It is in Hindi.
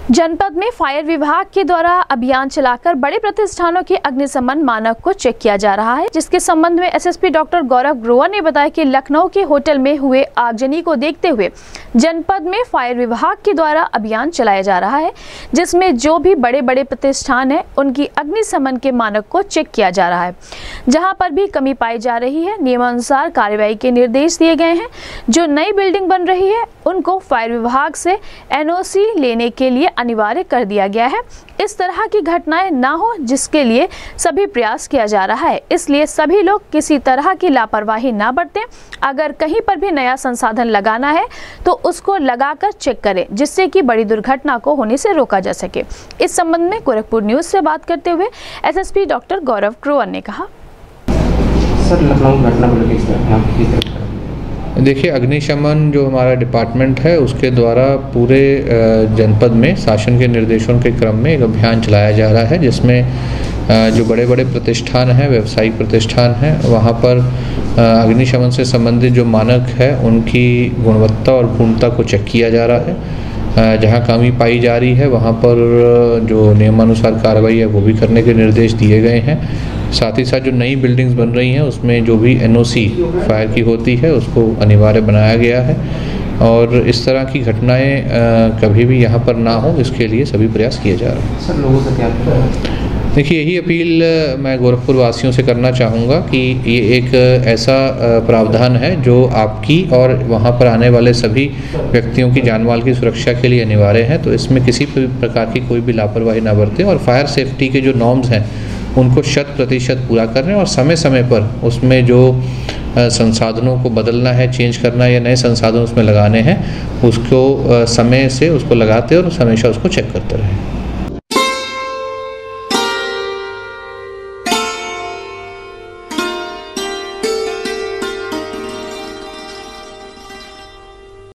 जनपद में फायर विभाग के द्वारा अभियान चलाकर बड़े प्रतिष्ठानों के अग्निशमन मानक को चेक किया जा रहा है, जिसके संबंध में एसएसपी डॉक्टर गौरव ग्रोवर ने बताया कि लखनऊ के होटल में हुए आगजनी को देखते हुए जनपद में फायर विभाग के द्वारा अभियान चलाया जा रहा है, जिसमें जो भी बड़े बड़े प्रतिष्ठान है उनकी अग्निशमन के मानक को चेक किया जा रहा है। जहाँ पर भी कमी पाई जा रही है नियमानुसार कार्रवाई के निर्देश दिए गए हैं। जो नई बिल्डिंग बन रही है उनको फायर विभाग से एनओसी लेने के लिए अनिवार्य कर दिया गया है। इस तरह की घटनाएं ना हो, जिसके लिए सभी प्रयास किया जा रहा है। इसलिए सभी लोग किसी तरह की लापरवाही ना बरतें। अगर कहीं पर भी नया संसाधन लगाना है तो उसको लगाकर चेक करें, जिससे कि बड़ी दुर्घटना को होने से रोका जा सके। इस संबंध में गोरखपुर न्यूज से बात करते हुए एसएसपी डॉक्टर गौरव ग्रोवर ने कहा, सर लखनऊ घटना को लेकर देखिए, अग्निशमन जो हमारा डिपार्टमेंट है उसके द्वारा पूरे जनपद में शासन के निर्देशों के क्रम में एक अभियान चलाया जा रहा है, जिसमें जो बड़े बड़े प्रतिष्ठान हैं, व्यावसायिक प्रतिष्ठान हैं, वहाँ पर अग्निशमन से संबंधित जो मानक है उनकी गुणवत्ता और पूर्णता को चेक किया जा रहा है। जहाँ कमी पाई जा रही है वहाँ पर जो नियमानुसार कार्रवाई है वो भी करने के निर्देश दिए गए हैं। साथ ही साथ जो नई बिल्डिंग्स बन रही हैं उसमें जो भी एनओसी फायर की होती है उसको अनिवार्य बनाया गया है, और इस तरह की घटनाएं कभी भी यहाँ पर ना हो, इसके लिए सभी प्रयास किए जा रहे हैं। सर लोगों से क्या देखिए, यही अपील मैं गोरखपुर वासियों से करना चाहूँगा कि ये एक ऐसा प्रावधान है जो आपकी और वहाँ पर आने वाले सभी व्यक्तियों की जानमाल की सुरक्षा के लिए अनिवार्य है। तो इसमें किसी प्रकार की कोई भी लापरवाही ना बरतें और फायर सेफ्टी के जो नॉर्म्स हैं उनको 100% पूरा करने और समय समय पर उसमें जो संसाधनों को बदलना है, चेंज करना है या नए संसाधन उसमें लगाने हैं, उसको समय से उसको लगाते और हमेशा उसको चेक करते रहें।